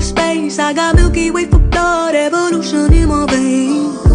space. I got Milky Way for blood, evolution in my veins.